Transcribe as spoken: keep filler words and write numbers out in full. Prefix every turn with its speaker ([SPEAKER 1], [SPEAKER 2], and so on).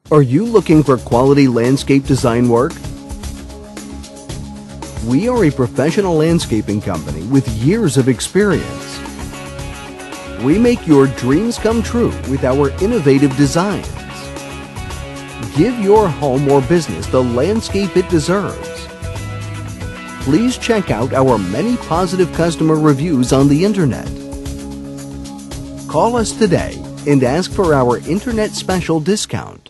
[SPEAKER 1] Are you looking for quality landscape design work? We are a professional landscaping company with years of experience. We make your dreams come true with our innovative designs. Give your home or business the landscape it deserves. Please check out our many positive customer reviews on the internet. Call us today and ask for our internet special discount.